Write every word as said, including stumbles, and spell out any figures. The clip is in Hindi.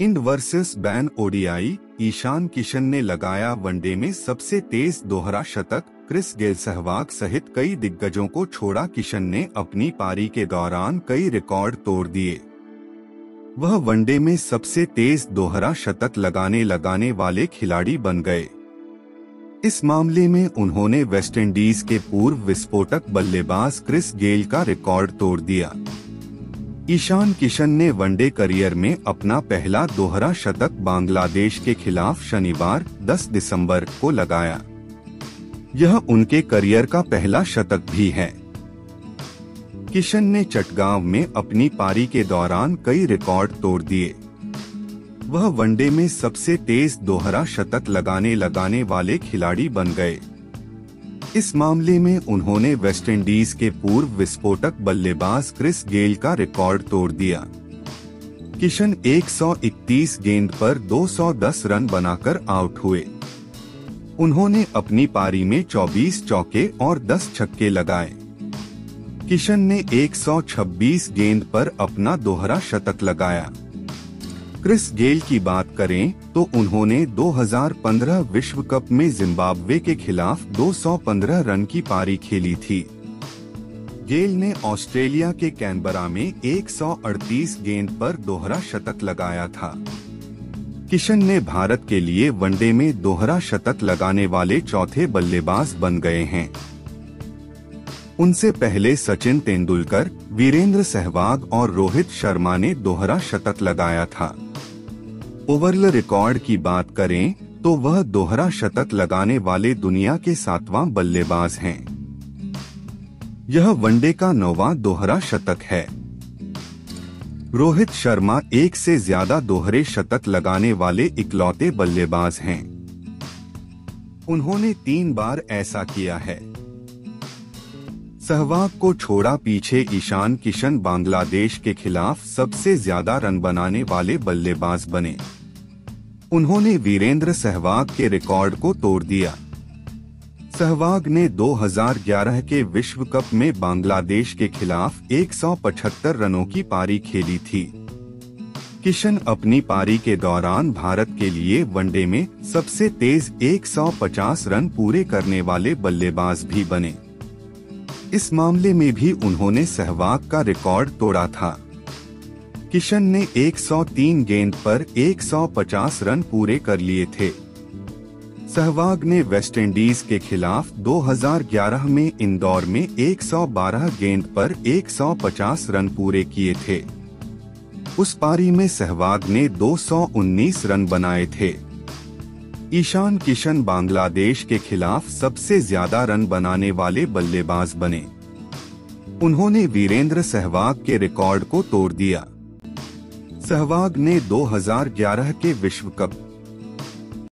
End versus BAN ODI, Ishan Kishan ने लगाया वनडे में सबसे तेज दोहरा शतक। क्रिस गेल सहवाग सहित कई दिग्गजों को छोड़ा किशन ने अपनी पारी के दौरान कई रिकॉर्ड तोड़ दिए। वह वनडे में सबसे तेज दोहरा शतक लगाने लगाने वाले खिलाड़ी बन गए। इस मामले में उन्होंने वेस्टइंडीज के पूर्व विस्फोटक बल्लेबाज क्रिस गेल का रिकॉर्ड तोड़ दिया। ईशान किशन ने वनडे करियर में अपना पहला दोहरा शतक बांग्लादेश के खिलाफ शनिवार दस दिसंबर को लगाया। यह उनके करियर का पहला शतक भी है। किशन ने चटगांव में अपनी पारी के दौरान कई रिकॉर्ड तोड़ दिए। वह वनडे में सबसे तेज दोहरा शतक लगाने लगाने वाले खिलाड़ी बन गए। इस मामले में उन्होंने वेस्टइंडीज के पूर्व विस्फोटक बल्लेबाज क्रिस गेल का रिकॉर्ड तोड़ दिया। किशन एक सौ इकतीस गेंद पर दो सौ दस रन बनाकर आउट हुए। उन्होंने अपनी पारी में चौबीस चौके और दस छक्के लगाए। किशन ने एक सौ छब्बीस गेंद पर अपना दोहरा शतक लगाया। क्रिस गेल की बात करें तो उन्होंने दो हज़ार पंद्रह विश्व कप में जिम्बाब्वे के खिलाफ दो सौ पंद्रह रन की पारी खेली थी। गेल ने ऑस्ट्रेलिया के कैनबरा में एक सौ अड़तीस गेंद पर दोहरा शतक लगाया था। किशन ने भारत के लिए वनडे में दोहरा शतक लगाने वाले चौथे बल्लेबाज बन गए हैं। उनसे पहले सचिन तेंदुलकर, वीरेंद्र सहवाग और रोहित शर्मा ने दोहरा शतक लगाया था। ओवरऑल रिकॉर्ड की बात करें तो वह दोहरा शतक लगाने वाले दुनिया के सातवां बल्लेबाज हैं। यह वनडे का नौवां दोहरा शतक है। रोहित शर्मा एक से ज्यादा दोहरे शतक लगाने वाले इकलौते बल्लेबाज हैं। उन्होंने तीन बार ऐसा किया है। सहवाग को छोड़ा पीछे ईशान किशन बांग्लादेश के खिलाफ सबसे ज्यादा रन बनाने वाले बल्लेबाज बने। उन्होंने वीरेंद्र सहवाग के रिकॉर्ड को तोड़ दिया। सहवाग ने दो हज़ार ग्यारह के विश्व कप में बांग्लादेश के खिलाफ एक सौ पचहत्तर रनों की पारी खेली थी। किशन अपनी पारी के दौरान भारत के लिए वनडे में सबसे तेज एक सौ पचास रन पूरे करने वाले बल्लेबाज भी बने। इस मामले में भी उन्होंने सहवाग का रिकॉर्ड तोड़ा था। किशन ने एक सौ तीन गेंद पर एक सौ पचास रन पूरे कर लिए थे। सहवाग ने वेस्टइंडीज के खिलाफ दो हज़ार ग्यारह में इंदौर में एक सौ बारह गेंद पर एक सौ पचास रन पूरे किए थे। उस पारी में सहवाग ने दो सौ उन्नीस रन बनाए थे। ईशान किशन बांग्लादेश के खिलाफ सबसे ज्यादा रन बनाने वाले बल्लेबाज बने। उन्होंने वीरेंद्र सहवाग के रिकॉर्ड को तोड़ दिया। सहवाग ने दो हज़ार ग्यारह के विश्व कप